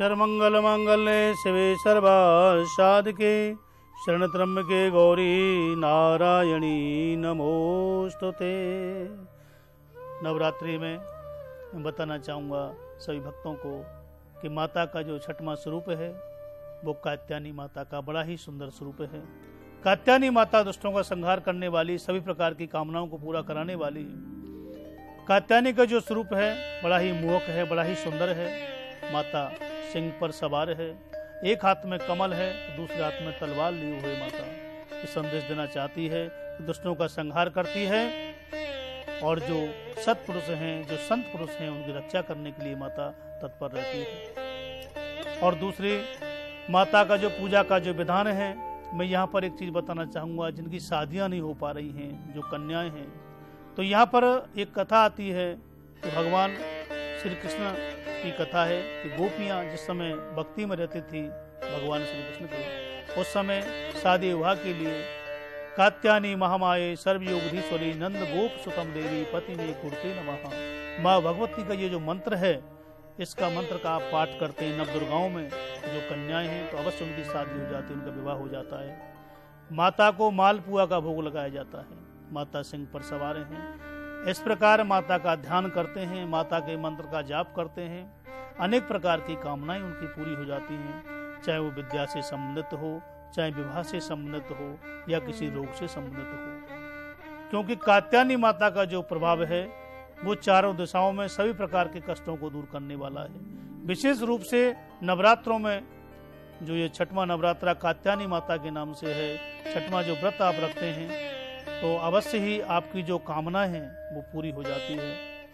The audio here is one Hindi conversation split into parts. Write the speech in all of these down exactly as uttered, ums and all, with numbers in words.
सर्वमंगल मांगल्ये शिवे सर्वासाधिके शरण त्र्यंबके गौरी नारायणी नमोस्तुते। नवरात्रि में मैं बताना चाहूँगा सभी भक्तों को कि माता का जो छठवां स्वरूप है वो कात्यायनी माता का बड़ा ही सुंदर स्वरूप है। कात्यायनी माता दुष्टों का संहार करने वाली, सभी प्रकार की कामनाओं को पूरा कराने वाली। कात्यायनी का जो स्वरूप है बड़ा ही मोहक है, बड़ा ही सुंदर है। माता सिंह पर सवार है, एक हाथ में कमल है, दूसरे हाथ में तलवार लिए हुए माता ये संदेश देना चाहती है कि दुष्टों का संहार करती है और जो सत्पुरुष हैं, जो संत पुरुष हैं, उनकी रक्षा करने के लिए माता तत्पर रहती है। और दूसरी माता का जो पूजा का जो विधान है, मैं यहाँ पर एक चीज बताना चाहूंगा। जिनकी शादियां नहीं हो पा रही हैं, जो कन्याएं हैं, तो यहाँ पर एक कथा आती है कि भगवान श्री कृष्ण की कथा है कि गोपियां जिस समय भक्ति में रहती थी भगवान श्री कृष्ण के, उस समय शादी विवाह के लिए कात्यायनी महामाये सर्वयोगधीश्वरी नंद गोप सुतम देवी पति में कुर्ते नमः। माँ भगवती का ये जो मंत्र है, इसका मंत्र का आप पाठ करते हैं नवदुर्गाओं में, जो कन्याएं हैं तो अवश्य उनकी शादी हो जाती है, उनका विवाह हो जाता है। माता को मालपुआ का भोग लगाया जाता है। माता सिंह पर सवार हैं। इस प्रकार माता का ध्यान करते हैं, माता के मंत्र का जाप करते हैं, अनेक प्रकार की कामनाएं उनकी पूरी हो जाती हैं, चाहे वो विद्या से संबंधित हो, चाहे विवाह से संबंधित हो या किसी रोग से संबंधित हो। क्योंकि कात्यायनी माता का जो प्रभाव है वो चारों दिशाओं में सभी प्रकार के कष्टों को दूर करने वाला है। विशेष रूप से नवरात्रों में जो ये छठवां नवरात्रा कात्यायनी माता के नाम से है, छठवां जो व्रत आप रखते हैं तो अवश्य ही आपकी जो कामना है वो पूरी हो जाती है।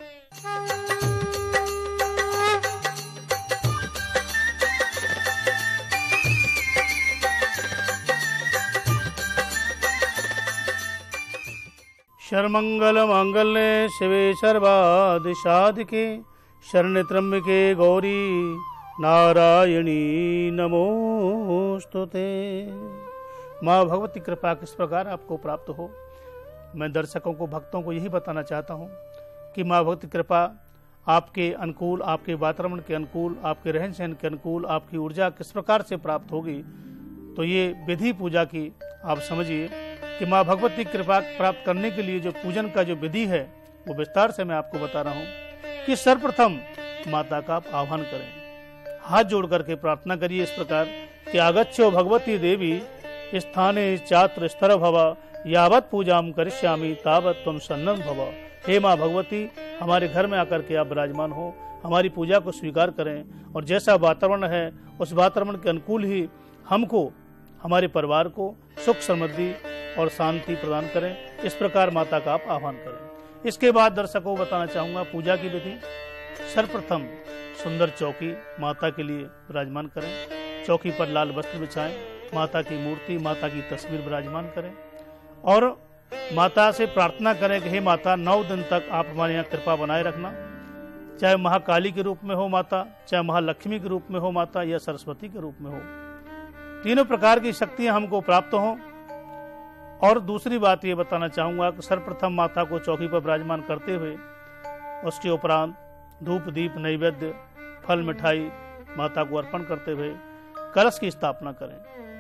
शर्मंगल मांगल्ये शिवे सर्वादि साधिके शरण्य त्र्यंबके गौरी नारायणी नमोस्तुते। माँ भगवती कृपा किस प्रकार आपको प्राप्त हो, मैं दर्शकों को, भक्तों को यही बताना चाहता हूँ कि माँ भगवती कृपा आपके अनुकूल, आपके वातावरण के अनुकूल, आपके रहन सहन के अनुकूल, आपकी ऊर्जा किस प्रकार से प्राप्त होगी, तो ये विधि पूजा की आप समझिए कि माँ भगवती कृपा प्राप्त करने के लिए जो पूजन का जो विधि है वो विस्तार से मैं आपको बता रहा हूँ कि सर्वप्रथम माता का आप आह्वान करें, हाथ जोड़ करके प्रार्थना करिए इस प्रकार कि आगच्छो भगवती देवी स्थाने चात्र स्तर भव यावत पूजाम करिष्यामि तावत त्वं सन्नं भव। हे माँ भगवती, हमारे घर में आकर के आप विराजमान हो, हमारी पूजा को स्वीकार करें और जैसा वातावरण है उस वातावरण के अनुकूल ही हमको, हमारे परिवार को सुख समृद्धि और शांति प्रदान करें। इस प्रकार माता का आप आह्वान करें। इसके बाद दर्शकों को बताना चाहूंगा पूजा की विधि। सर्वप्रथम सुंदर चौकी माता के लिए विराजमान करें, चौकी पर लाल वस्त्र बिछाएं, माता की मूर्ति, माता की तस्वीर विराजमान करें और माता से प्रार्थना करें कि हे माता, नौ दिन तक आप हमारे यहाँ कृपा बनाए रखना। चाहे महाकाली के रूप में हो माता, चाहे महालक्ष्मी के रूप में हो माता, या सरस्वती के रूप में हो, तीनों प्रकार की शक्तियां हमको प्राप्त हों। और दूसरी बात ये बताना चाहूंगा कि सर्वप्रथम माता को चौकी पर विराजमान करते हुए उसके उपरांत धूप दीप नैवेद्य फल मिठाई माता को अर्पण करते हुए कलश की स्थापना करें।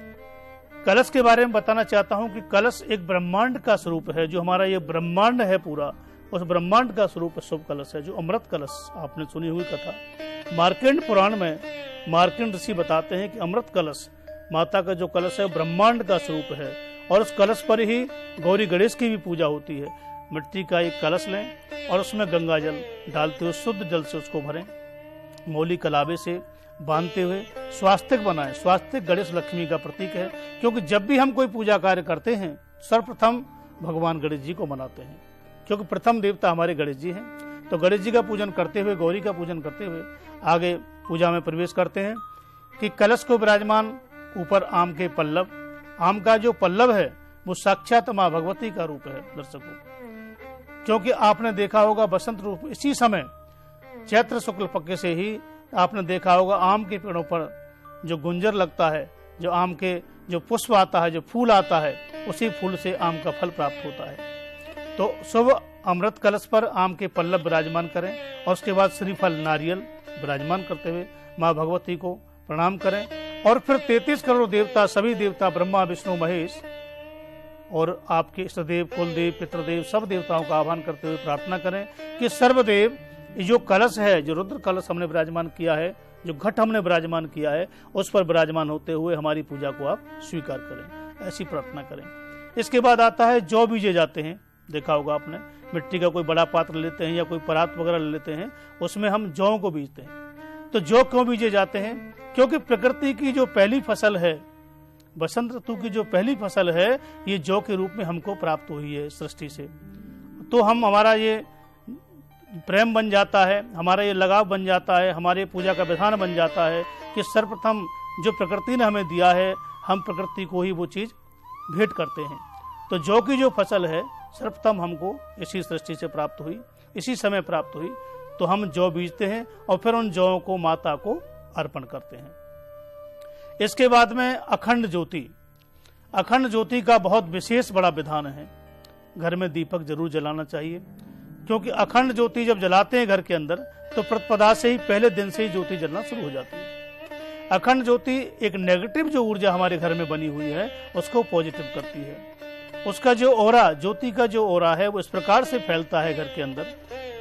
कलश के बारे में बताना चाहता हूं कि कलश एक ब्रह्मांड का स्वरूप है। जो हमारा ये ब्रह्मांड है पूरा, उस ब्रह्मांड का स्वरूप शुभ कलश है, जो अमृत कलश। आपने सुनी हुई कथा मार्कंड पुराण में, मार्कंड ऋषि बताते हैं कि अमृत कलश माता का जो कलश है ब्रह्मांड का स्वरूप है और उस कलश पर ही गौरी गणेश की भी पूजा होती है। मिट्टी का एक कलश लें और उसमें गंगा जल डालते हुए शुद्ध जल से उसको भरें, मौली कलावे से बांधते हुए स्वास्तिक बनाएं। स्वास्तिक गणेश लक्ष्मी का प्रतीक है, क्योंकि जब भी हम कोई पूजा कार्य करते हैं सर्वप्रथम भगवान गणेश जी को मनाते हैं, क्योंकि प्रथम देवता हमारे गणेश जी हैं। तो गणेश जी का पूजन करते हुए, गौरी का पूजन करते हुए आगे पूजा में प्रवेश करते हैं कि कलश को विराजमान ऊपर आम के पल्लव, आम का जो पल्लव है वो साक्षात माँ भगवती का रूप है दर्शकों। क्योंकि आपने देखा होगा बसंत रूप इसी समय चैत्र शुक्ल पक्ष से ही आपने देखा होगा आम के पेड़ों पर जो गुंजर लगता है, जो आम के जो पुष्प आता है, जो फूल आता है, उसी फूल से आम का फल प्राप्त होता है। तो शुभ अमृत कलश पर आम के पल्लव विराजमान करें और उसके बाद श्रीफल नारियल विराजमान करते हुए माँ भगवती को प्रणाम करें और फिर तैंतीस करोड़ देवता, सभी देवता ब्रह्मा विष्णु महेश और आपके इष्ट देव, कुल देव, पितृदेव, सब देवताओं का आह्वान करते हुए प्रार्थना करें कि सर्वदेव जो कलश है, जो रुद्र कलश हमने विराजमान किया है, जो घट हमने विराजमान किया है, उस पर विराजमान होते हुए हमारी पूजा को आप स्वीकार करें, ऐसी प्रार्थना करें। इसके बाद आता है जौ बीजे जाते हैं। देखा होगा आपने, मिट्टी का कोई बड़ा पात्र लेते हैं या कोई परात वगैरह ले लेते हैं, उसमें हम जौ को बीजते हैं। तो जौ क्यों बीजे जाते हैं? क्योंकि प्रकृति की जो पहली फसल है, बसंत ऋतु की जो पहली फसल है, ये जौ के रूप में हमको प्राप्त हुई है सृष्टि से। तो हम हमारा ये प्रेम बन जाता है, हमारा ये लगाव बन जाता है, हमारे पूजा का विधान बन जाता है कि सर्वप्रथम जो प्रकृति ने हमें दिया है, हम प्रकृति को ही वो चीज भेंट करते हैं। तो जौ की जो फसल है सर्वप्रथम हमको इसी सृष्टि से प्राप्त हुई, इसी समय प्राप्त हुई। तो हम जौ बीजते हैं और फिर उन जौ को माता को अर्पण करते हैं। इसके बाद में अखंड ज्योति। अखंड ज्योति का बहुत विशेष बड़ा विधान है। घर में दीपक जरूर जलाना चाहिए, क्योंकि अखंड ज्योति जब जलाते हैं घर के अंदर तो प्रतिपदा से ही, पहले दिन से ही ज्योति जलना शुरू हो जाती है। अखंड ज्योति एक नेगेटिव जो ऊर्जा हमारे घर में बनी हुई है उसको पॉजिटिव करती है। उसका जो ओरा, ज्योति का जो ओरा है वो इस प्रकार से फैलता है घर के अंदर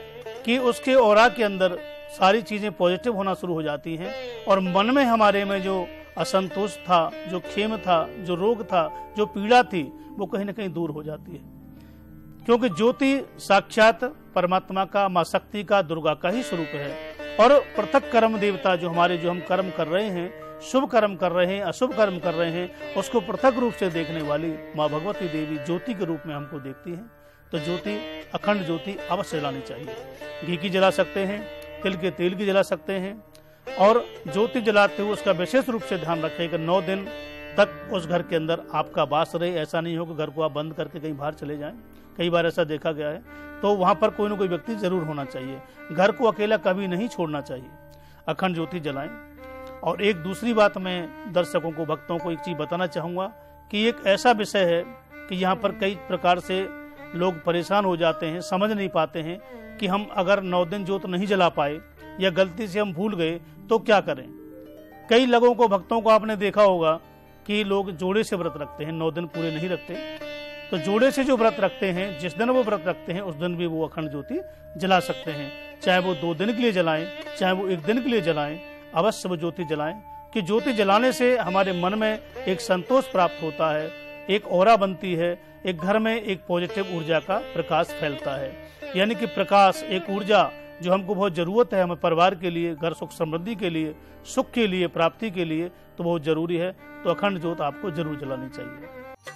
कि उसके ओरा के अंदर सारी चीजें पॉजिटिव होना शुरू हो जाती हैं और मन में हमारे में जो असंतोष था, जो खेम था, जो रोग था, जो पीड़ा थी, वो कहीं ना कहीं दूर हो जाती है। क्योंकि ज्योति साक्षात परमात्मा का, मां शक्ति का, दुर्गा का ही स्वरूप है। और पृथक कर्म देवता जो हमारे, जो हम कर्म कर रहे हैं, शुभ कर्म कर रहे हैं, अशुभ कर्म कर रहे हैं, उसको पृथक रूप से देखने वाली माँ भगवती देवी ज्योति के रूप में हमको देखती हैं। तो ज्योति, अखंड ज्योति अवश्य जलानी चाहिए। घी की जला सकते हैं, तिल के तेल की जला सकते हैं। और ज्योति जलाते हुए उसका विशेष रूप से ध्यान रखें कि नौ दिन तक उस घर के अंदर आपका वास रहे। ऐसा नहीं हो कि घर को आप बंद करके कहीं बाहर चले जाएं, कई बार ऐसा देखा गया है। तो वहां पर कोई ना कोई व्यक्ति जरूर होना चाहिए, घर को अकेला कभी नहीं छोड़ना चाहिए। अखंड ज्योति जलाएं। और एक दूसरी बात मैं दर्शकों को, भक्तों को एक चीज बताना चाहूंगा कि एक ऐसा विषय है कि यहाँ पर कई प्रकार से लोग परेशान हो जाते हैं, समझ नहीं पाते हैं कि हम अगर नौ दिन ज्योत नहीं जला पाए या गलती से हम भूल गए तो क्या करें। कई लोगों को, भक्तों को आपने देखा होगा कि लोग जोड़े से व्रत रखते हैं, नौ दिन पूरे नहीं रखते। तो जोड़े से जो व्रत रखते हैं, जिस दिन वो व्रत रखते हैं उस दिन भी वो अखंड ज्योति जला सकते हैं। चाहे वो दो दिन के लिए जलाएं, चाहे वो एक दिन के लिए जलाएं, अवश्य वो ज्योति जलाएं। कि ज्योति जलाने से हमारे मन में एक संतोष प्राप्त होता है, एक ओरा बनती है, एक घर में एक पॉजिटिव ऊर्जा का प्रकाश फैलता है। यानी कि प्रकाश, एक ऊर्जा जो हमको बहुत जरूरत है, हमें परिवार के लिए, घर सुख समृद्धि के लिए, सुख के लिए, प्राप्ति के लिए, तो बहुत जरूरी है। तो अखंड ज्योत आपको जरूर जलानी चाहिए।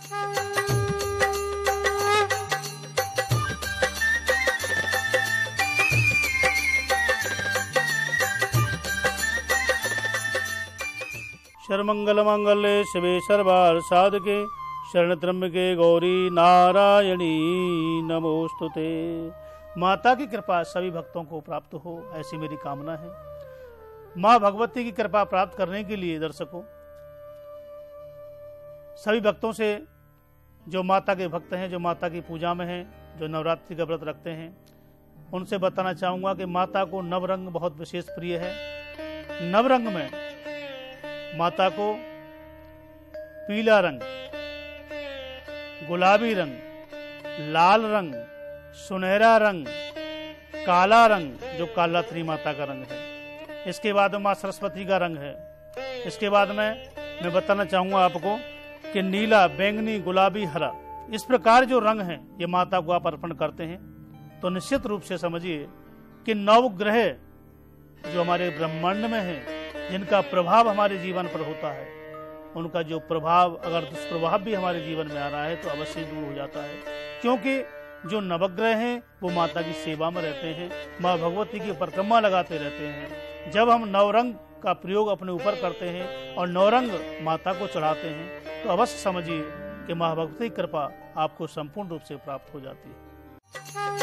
सर्वमंगल मंगले शिवे सर्वार्थ साधके शरण त्र्यंबके गौरी नारायणी नमोस्तुते। माता की कृपा सभी भक्तों को प्राप्त हो, ऐसी मेरी कामना है। माँ भगवती की कृपा प्राप्त करने के लिए दर्शकों, सभी भक्तों से, जो माता के भक्त हैं, जो माता की पूजा में हैं, जो नवरात्रि का व्रत रखते हैं, उनसे बताना चाहूंगा कि माता को नवरंग बहुत विशेष प्रिय है। नवरंग में माता को पीला रंग, गुलाबी रंग, लाल रंग, सुनहरा रंग, काला रंग, जो कालात्री माता का रंग है। इसके बाद में माँ सरस्वती का रंग है। इसके बाद में मैं बताना चाहूंगा आपको कि नीला, बैंगनी, गुलाबी, हरा, इस प्रकार जो रंग हैं, ये माता को आप अर्पण करते हैं तो निश्चित रूप से समझिए कि नव ग्रह जो हमारे ब्रह्मांड में हैं, जिनका प्रभाव हमारे जीवन पर होता है, उनका जो प्रभाव, अगर दुष्प्रभाव भी हमारे जीवन में आ रहा है तो अवश्य दूर हो जाता है। क्योंकि जो नवग्रह हैं वो माता की सेवा में रहते हैं, माँ भगवती की परिक्रमा लगाते रहते हैं। जब हम नवरंग का प्रयोग अपने ऊपर करते हैं और नवरंग माता को चढ़ाते हैं तो अवश्य समझिए कि माँ भगवती की कृपा आपको संपूर्ण रूप से प्राप्त हो जाती है।